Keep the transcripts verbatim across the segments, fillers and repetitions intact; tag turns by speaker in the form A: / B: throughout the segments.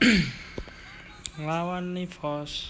A: Lawan Nifos.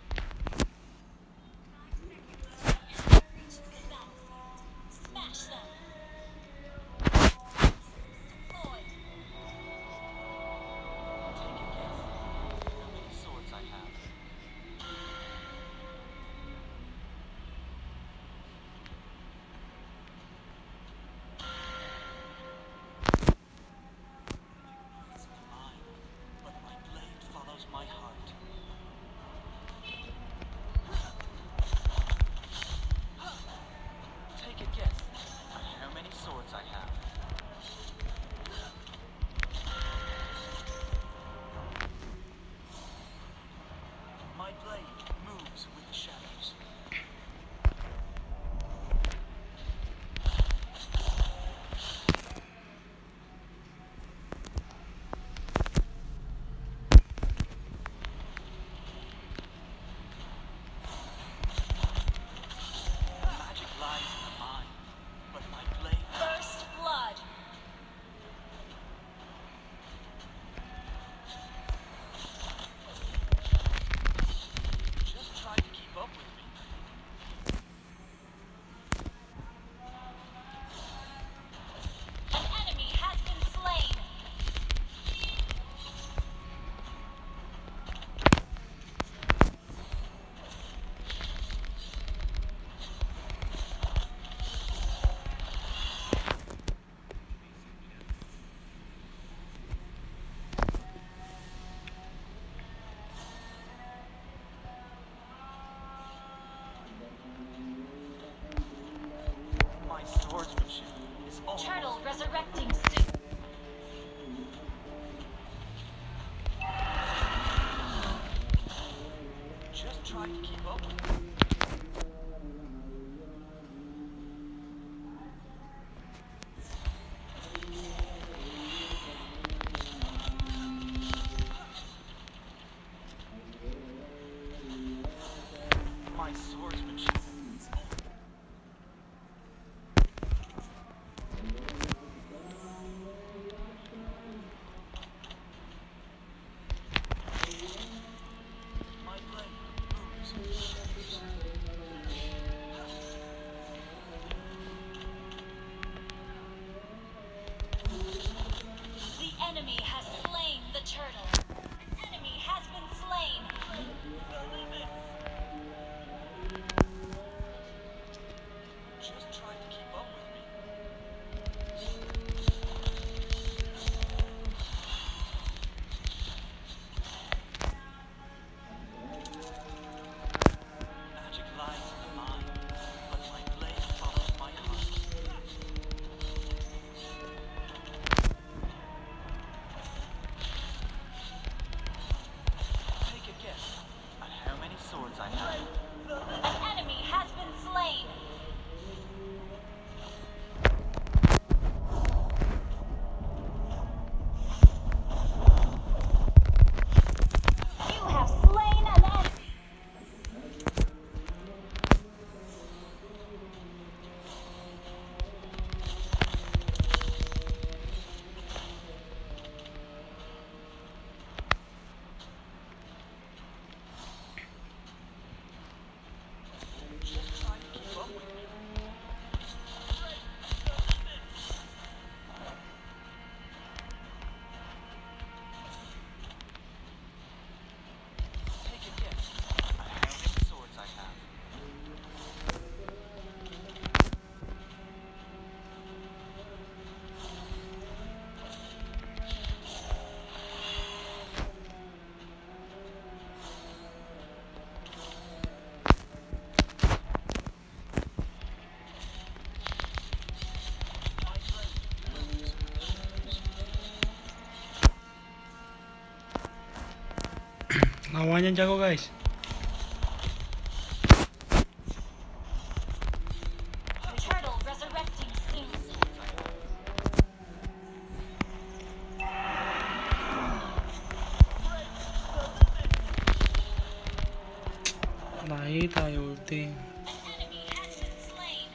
B: Turtle resurrecting soon.
C: Just try to keep up with me. My swordsmanship.
B: The enemy has slain the turtle. An enemy has been slain.
C: Just try to keep up with me. Magic lies in the mind, but my blade follows my heart. Take a guess at how many swords I have.
B: An enemy has been slain. You have slain an enemy.
C: Just try to keep up with me. Take a guess at how many swords I have. My blade moves with the shadows.
A: Lawannya jago guys.
B: Turtle resurrecting soon.
A: Lahi tayo ulti.
B: An enemy has been slain.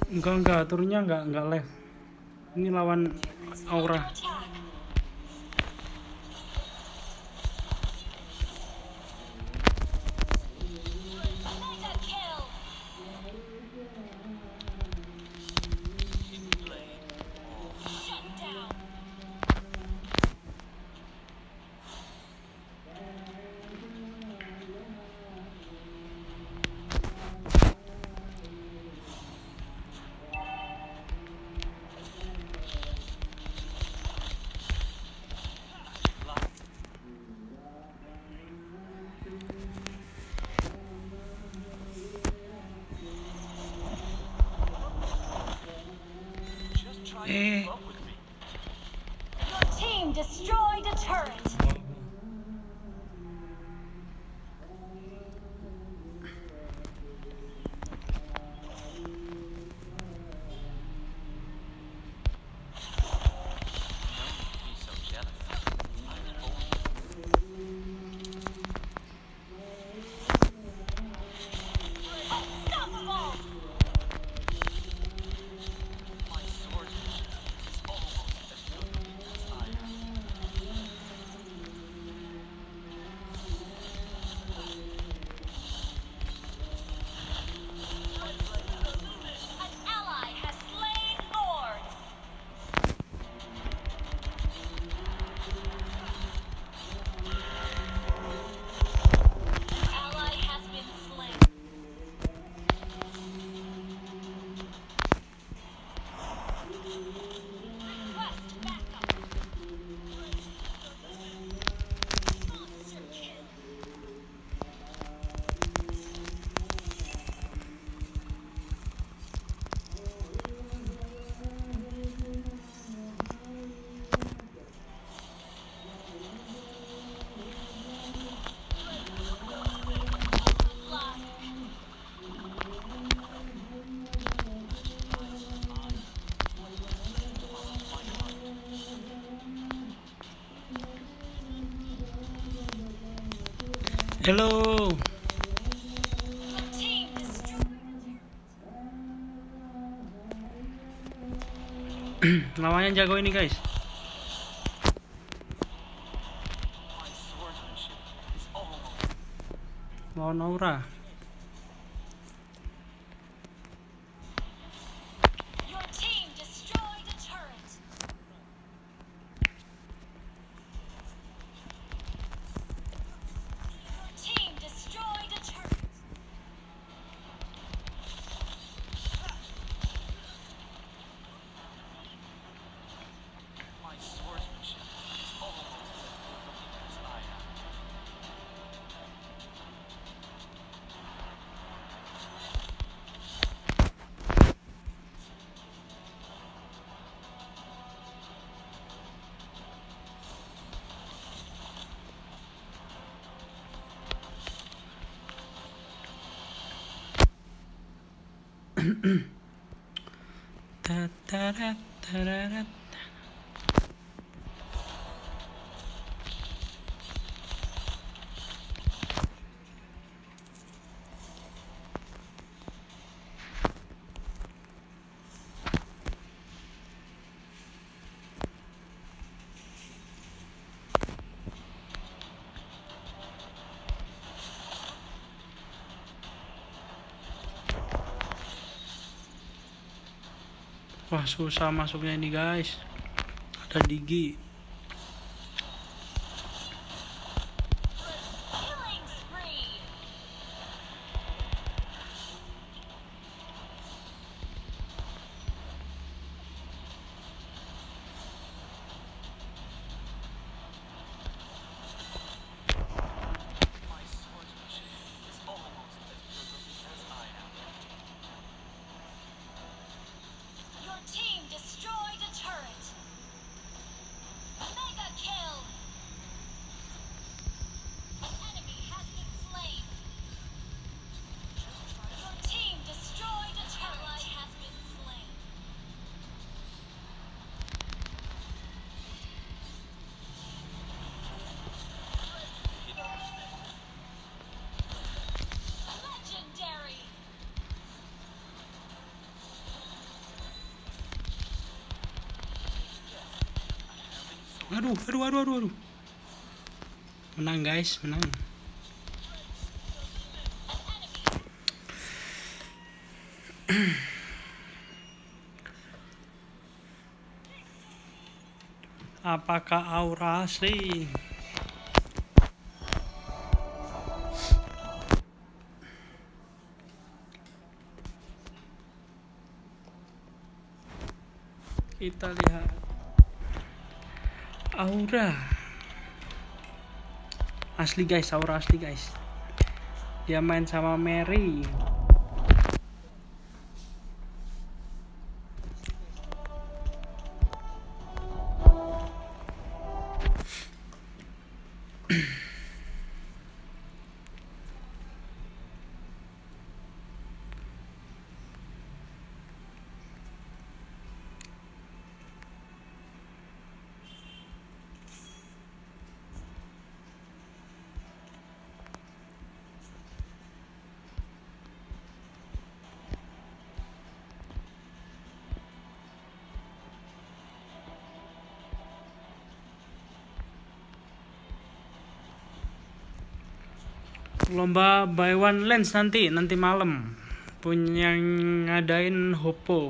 A: Enggak enggak, turunnya enggak enggak live. Ini lawan Aura.
B: Attack. Mega kill. Shut down.
C: Just try to
A: Eh.
C: keep up with me.
B: Your team destroyed a turret.
C: Be so jealous. I'm old.
B: Unstoppable.
C: My swordsmanship is almost as good as I am.
B: An ally has slain Lord. An ally has been slain. Request backup. Monster kill. Blood.
A: Hello.
B: Your team destroyed.
A: Lawannya jago ini guys.
C: My swordsmanship is almost
A: Lawan Aura.
B: Your team destroyed a turret. Your team destroyed a turret.
C: my swordsmanship is almost as good as I am.
A: Tatarat, tararat. Wah, susah masuknya ini guys. Ada Digi.
B: Killing spree.
C: My swordsmanship is almost as good as I am.
B: Your team destroyed a turret.
A: Aduh, aduh, aduh, aduh, aduh. Menang guys, menang. Apakah aura asli? Kita lihat aura asli guys, aura asli guys. Dia main sama Mary. Lomba buy one lens nanti nanti malam punya ngadain Oppo.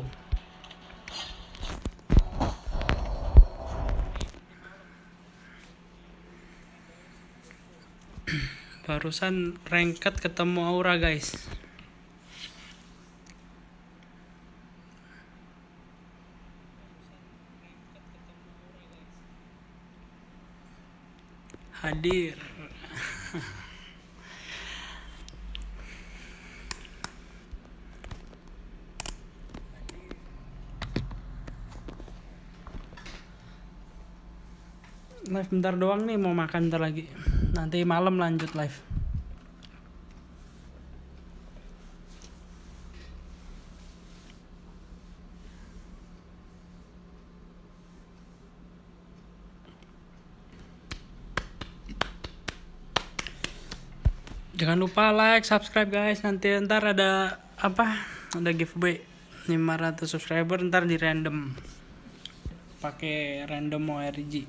A: Barusan ranked ketemu aura guys. Hadir. Live bentar doang nih, mau makan bentar lagi. Nanti malam lanjut live. Jangan lupa like, subscribe guys. Nanti ntar ada apa? Ada giveaway lima ratus subscriber ntar di random. Pakai random O R G.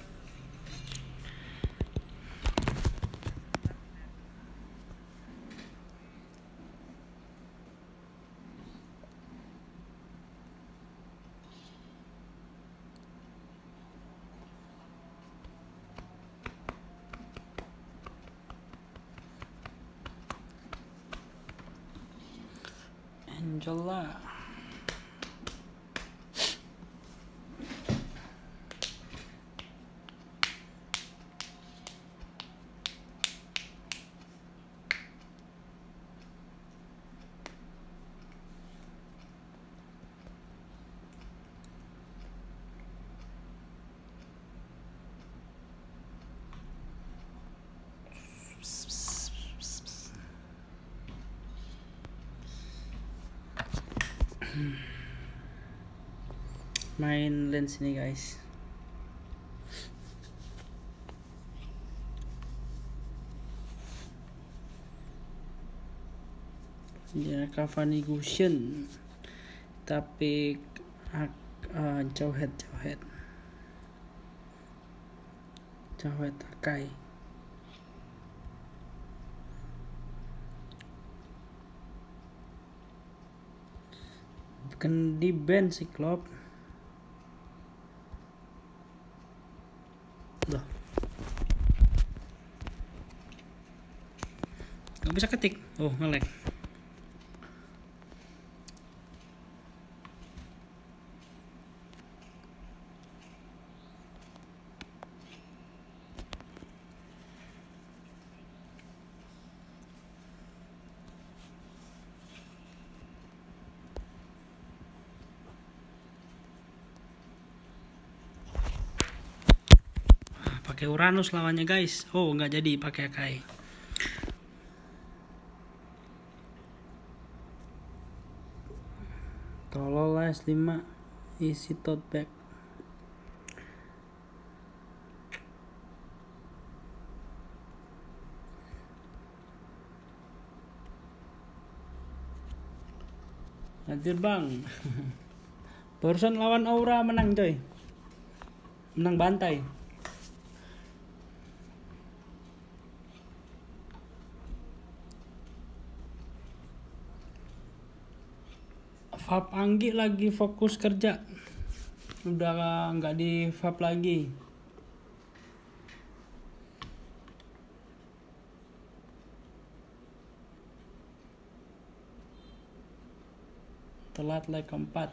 A: Angela. Main lens ini guys. Ya Cavani Gushen, tapi uh, jauhet jauhet jauhet Akai. Bukan di band si Klopp. Loh. Gak bisa ketik. Oh, nge-lag. Pakai Uranus lawannya guys. Oh, nggak jadi pakai Akai. Tolol S lima isi tote bag. Hadir bang. Barusan lawan Aura menang coy. menang bantai. Fab Anggi lagi fokus kerja, udah nggak di Fab lagi. Telat leg keempat.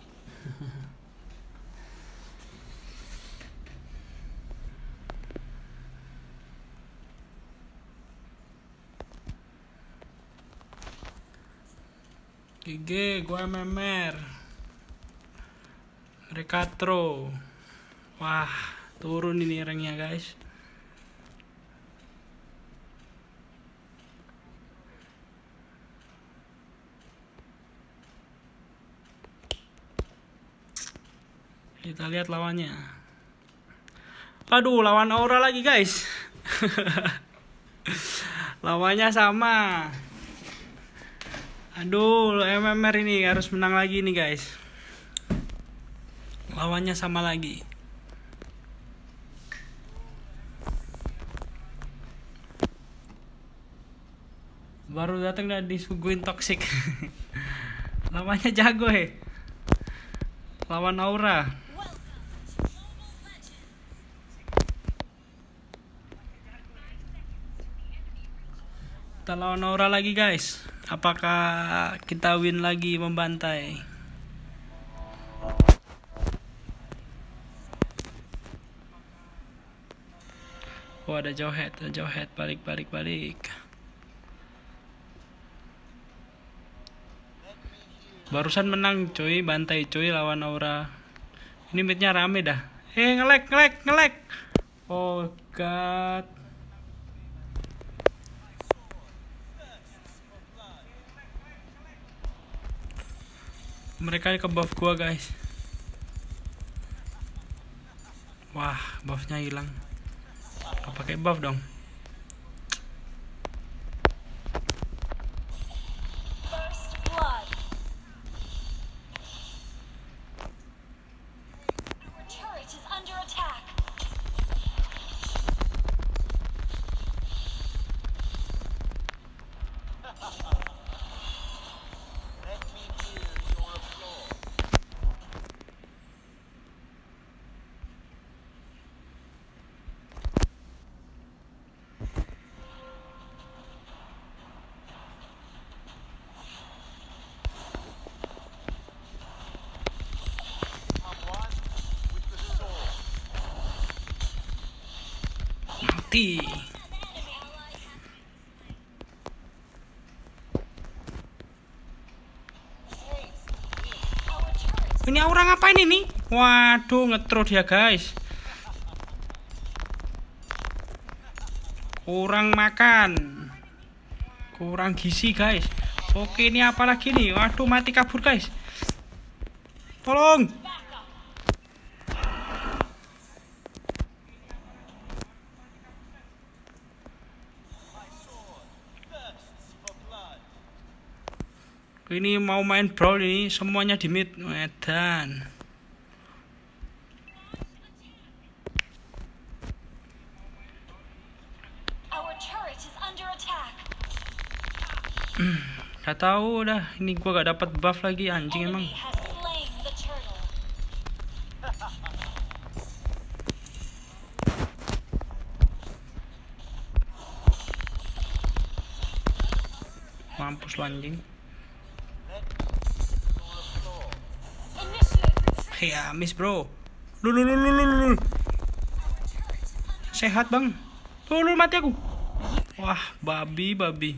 A: G G, gua M M R Recatro. Wah, turun ini ranknya guys. Kita lihat lawannya. Aduh, lawan Aura lagi guys. Lawannya sama. Aduh, M M R ini harus menang lagi nih guys. Lawannya sama lagi. Baru datang dan disuguhin toxic. Lawannya jago he. Lawan Aura. Kita lawan Aura lagi guys. Apakah kita win lagi membantai? Oh, ada jauh head, ada jauh head, balik balik balik. Barusan menang cuy, bantai cuy lawan Aura. Ini midnya rame dah. Eh, ngelek ngelek ngelek. Oh god. Mereka ke buff gua guys. Wah, buffnya hilang. Gak pakai buff dong.
B: First blood. Our turret is under attack.
C: Let me hear your applause. I'm one with the sword.
A: Mati.
B: Our turret
A: Ini Aura ngapain ini? Waduh, ngetro dia guys. Kurang makan. Kurang gizi guys. Oke, ini apa lagi nih? Waduh, mati kabur guys. Tolong. Ini mau main brawl ini semuanya di mid. Edan.
B: our turret is under attack.
A: Gak tahu dah. Ini gua gak dapat buff lagi anjing emang.
B: Enemy has slain the turtle.
A: Mampus lu anjing.
B: Initiate retreat.
A: Ya, miss bro. Lu lu lu lu lu lu. Sehat bang. Lu lu mati aku. Wah, babi babi.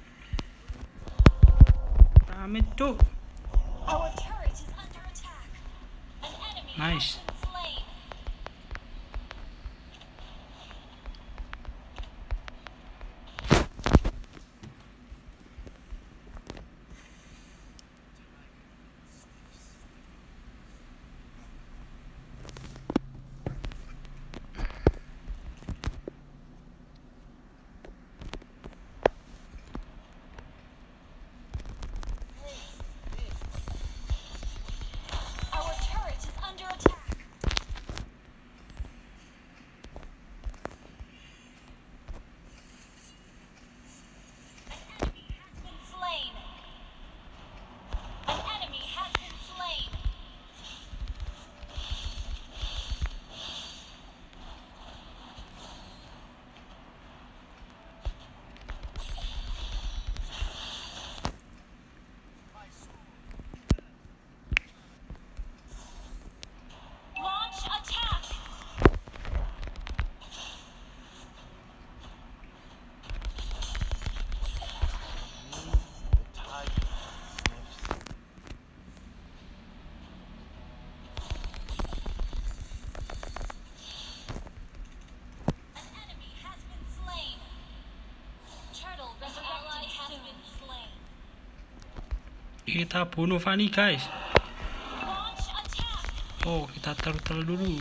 A: Rame cuk.
B: Our turret is under attack. An enemy
A: Nice.
B: has been slain. Our turret is under attack.
A: Kita bunuh Fanny guys.
B: Launch attack.
A: Oh, kita turtle dulu.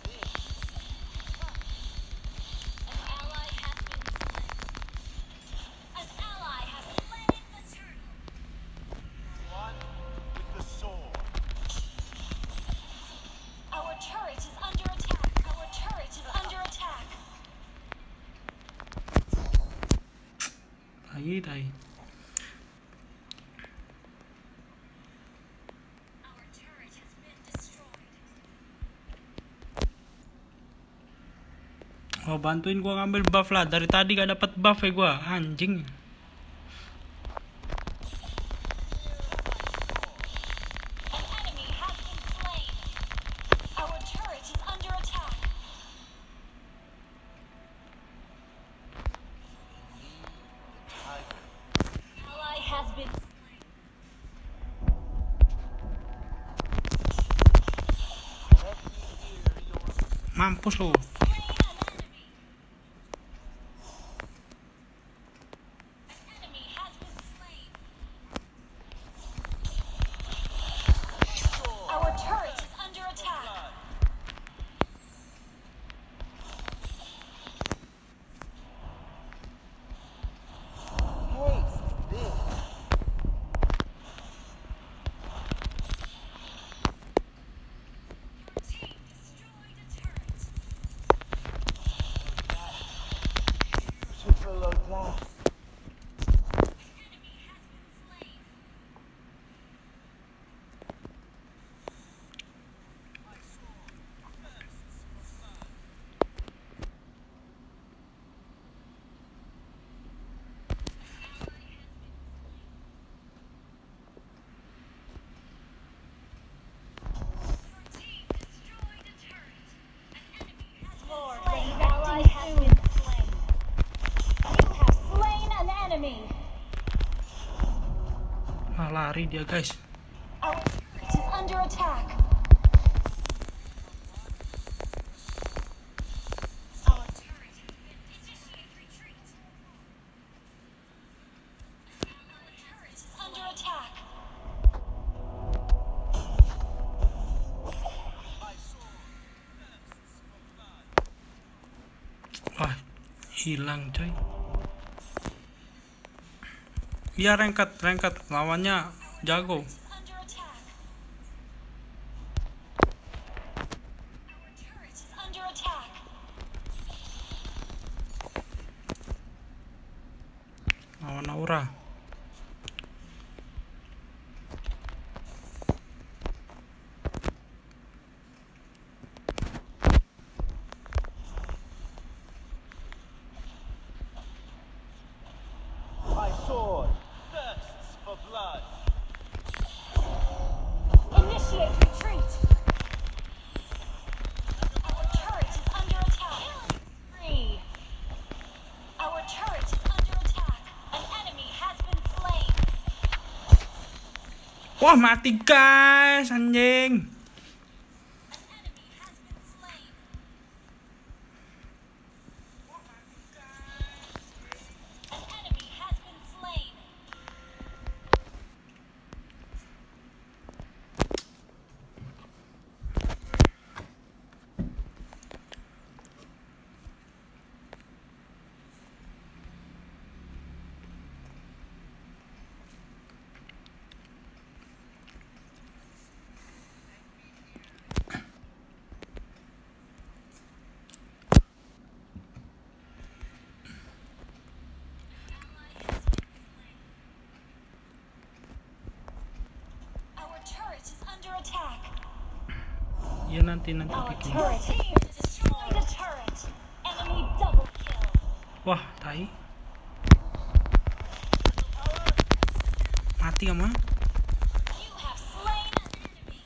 B: An ally has been slain. An ally has slain the turtle.
C: One with the sword.
B: Our turret is under attack. Our turret is under attack.
A: Tai, tai.
B: Our turret has been destroyed.
A: Oh, bantuin gua ngambil buff lah. Dari tadi gak dapat buff ya gua. Anjing.
B: An enemy has been slain. Our turret is under attack.
C: Tiger.
B: Ally has been slain.
C: Let me hear your
A: Mampus lu.
B: Slain an enemy. An enemy has been slain.
C: sword.
B: Our turret is under attack.
C: Taste this.
B: Your team destroyed a turret.
C: Beautiful attack.
B: An enemy has been slain. Your team destroyed a turret. An enemy has Lord, been slain. An ally has been slain. You have slain an enemy.
A: Ah, lari dia guys.
B: Our turret is under attack. Our turret has been initiate retreat. Our turret is under attack.
A: Wah, hilang coy. Iya, rengkat, rengkat. Lawannya jago.
B: Is under attack. Our turret is under attack.
A: Lawan Aura.
C: My sword thirsts for blood.
B: Initiate retreat. Our turret is under attack. Three. Our turret is under attack. An enemy has been slain.
A: Wah, mati guys, anjing.
B: An enemy has been slain. An enemy has been slain. Our turret is under attack.
A: Iya, nanti nanti
B: Our
A: bikin.
B: turret team destroyed a turret. Enemy double kill.
A: Wah, tai. Mati kamu.
B: You have slain an enemy.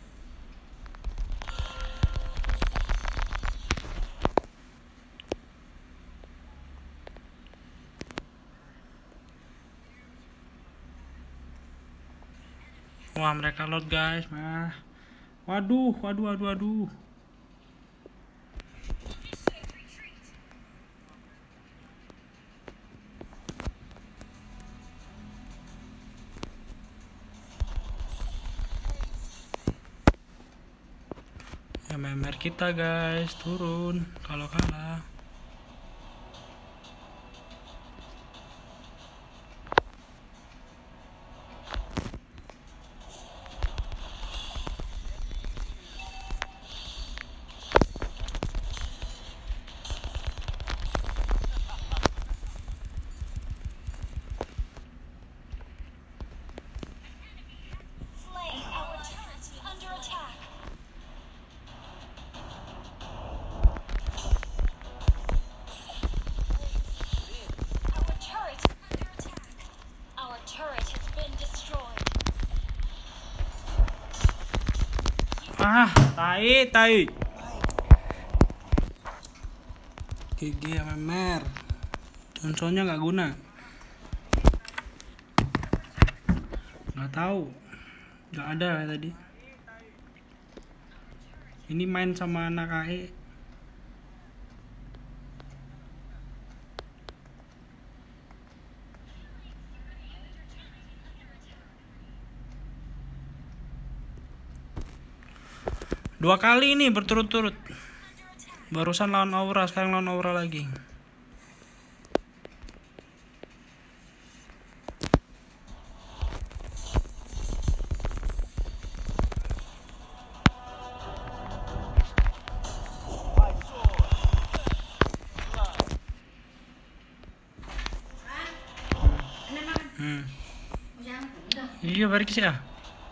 A: Wah, mereka load guys, mah. Waduh, waduh, waduh, waduh.
B: Initiate retreat.
A: M M R kita guys turun kalau kalah.
B: Slain. Our turret is under attack. Our turret is under attack. Our turret has been destroyed.
A: Ah, tai, tai. G G M M R. Johnsonnya nggak guna. Nggak tahu. Nggak ada kayak tadi. Ini main sama anak A E. Dua kali ini berturut-turut. Barusan lawan Aura, sekarang lawan Aura lagi. Hmm. Iya, balik sih ah.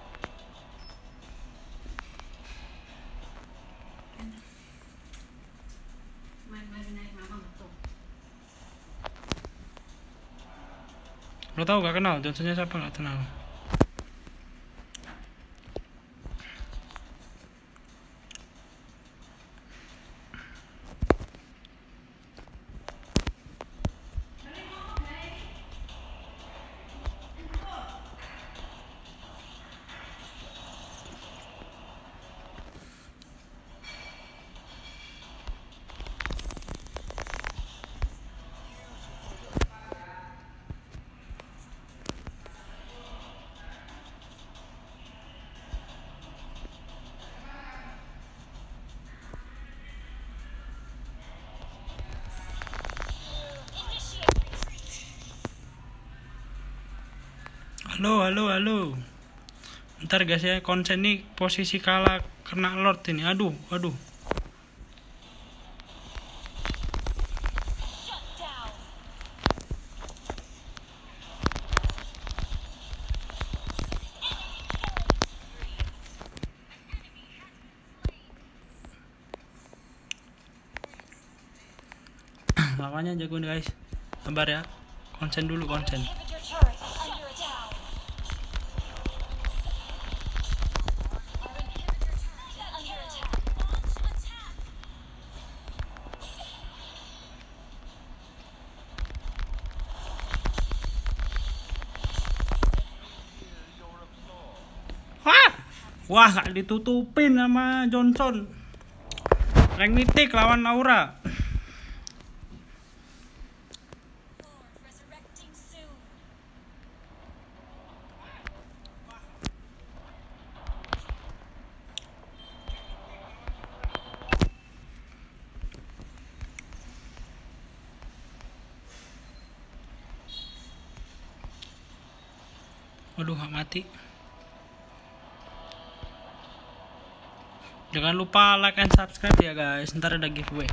A: Lo tau gak kenal? Johnsonnya siapa gak kenal?
B: Initiate retreat.
A: Halo, halo, halo. Ntar guys ya, konsen nih posisi kalah kena Lord ini. Aduh, aduh.
B: Shut down.
A: Lawannya jago nih guys. Sabar ya. Konsen dulu, konsen.
B: Inhibitor turret is under attack. Our inhibitor turret is under attack. Launch attack.
A: Wah, wah gak ditutupin sama Johnson. Rank mitik lawan Aura.
B: Lord resurrecting soon.
A: Waduh, gak mati. Jangan lupa like and subscribe ya guys. Ntar ada giveaway.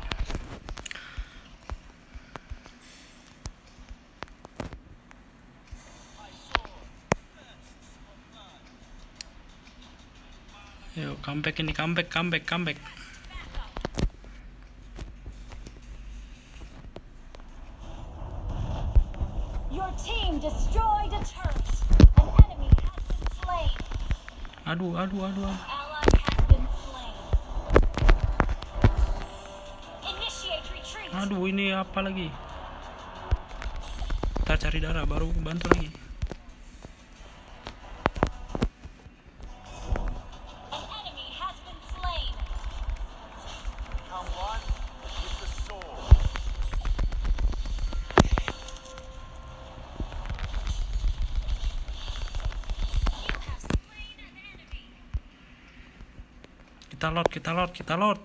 A: Yo, comeback ini, comeback, comeback, comeback.
B: Your team destroyed a turret. An enemy has been slain.
A: Aduh, aduh, aduh. aduh.
B: Ally has been slain. Initiate retreat.
A: Aduh, ini apa lagi? Kita cari darah, baru bantu lagi.
B: An enemy has been slain.
C: Become one with the sword.
B: You have slain an enemy.
A: Kita load, kita load, kita load.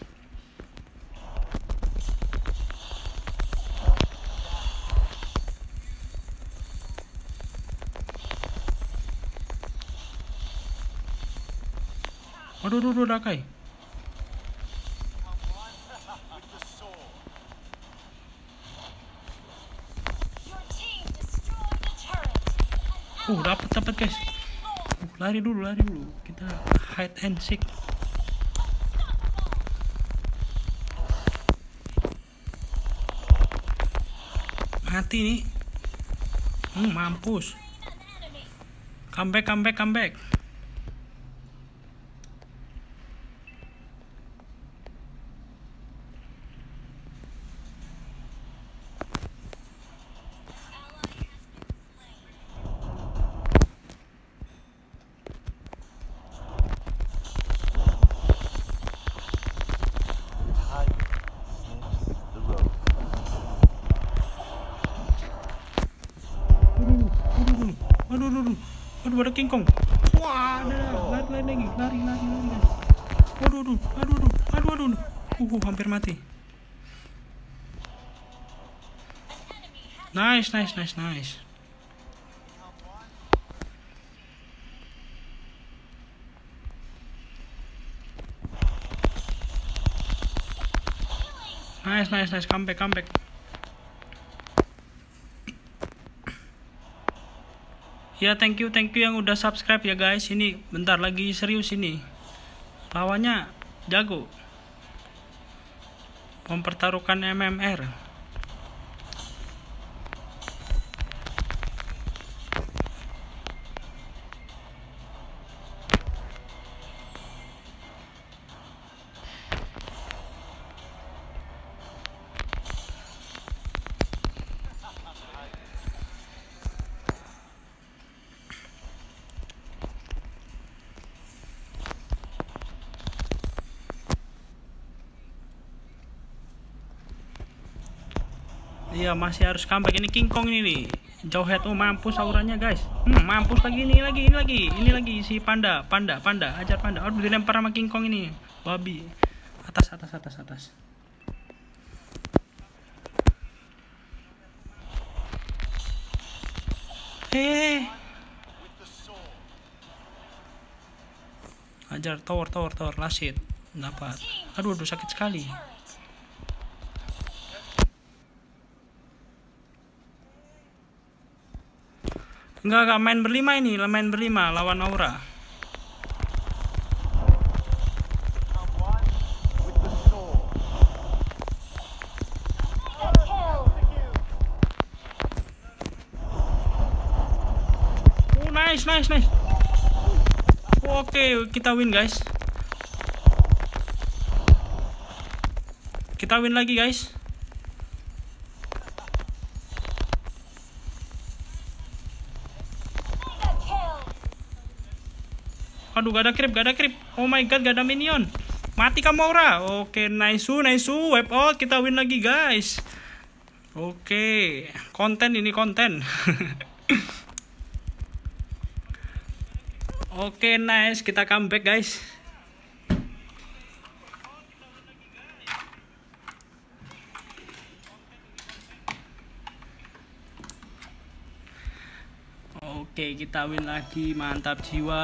A: Aduh, aduh, aduh, Dakai.
B: Your team destroyed the turret. An
A: Uh, dapat, dapat guys. Uh, lari dulu, lari dulu. Kita hide and seek. Mati nih. Hmm, mampus.
B: an enemy.
A: Come back, come back, come back. Aduh, aduh, aduh, aduh, ada King Kong. Wah, ada, lari, lari lagi, lari, lari, lari, guys. Aduh, aduh, aduh, aduh, aduh, aduh, aduh. Uh, hampir mati. Nice, nice, nice, nice. Nice, nice, nice, come back, come back. Ya, thank you, thank you yang udah subscribe ya guys. Ini bentar lagi serius ini. Lawannya jago. Mempertaruhkan M M R. Iya, masih harus comeback. Ini King Kong ini nih. Jauh head. Oh, mampus auranya guys. Hmm, mampus lagi ini lagi ini lagi ini lagi si panda panda panda ajar panda. Aduh, dilempar sama King Kong ini. Babi. Atas atas atas atas. Eh. Ajar tower tower tower lasit. Dapat. Aduh, aduh sakit sekali. Enggak, enggak main berlima ini, main berlima lawan Aura. Oh, nice, nice, nice. Oke, kita win guys. Kita win lagi guys. Aduh, gak ada creep, gak ada creep. Oh my god, gak ada minion. Mati kamu Aura. Oke, nice, nice, wipe out. Kita win lagi guys. Oke, konten ini konten. Oke, nice. Kita comeback guys. Oke, kita win lagi, mantap jiwa.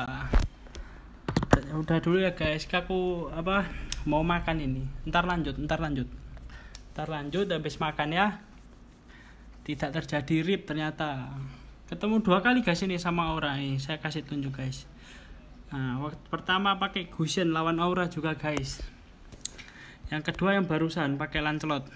A: Udah dulu ya guys, aku apa mau makan ini. Ntar lanjut, ntar lanjut, ntar lanjut habis makan ya. Tidak terjadi rip ternyata. Ketemu dua kali guys ini sama Aura ini. Saya kasih tunjuk guys. Nah, waktu pertama pakai Gusion lawan Aura juga guys. Yang kedua yang barusan pakai Lancelot.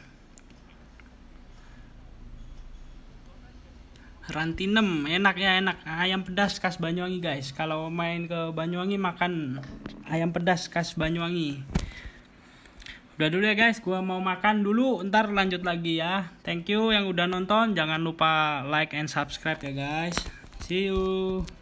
A: Rantinem, enak ya, enak. Ayam pedas khas Banyuwangi guys. Kalau main ke Banyuwangi makan ayam pedas khas Banyuwangi. Udah dulu ya guys, gua mau makan dulu, ntar lanjut lagi ya. Thank you yang udah nonton. Jangan lupa like and subscribe ya guys. See you.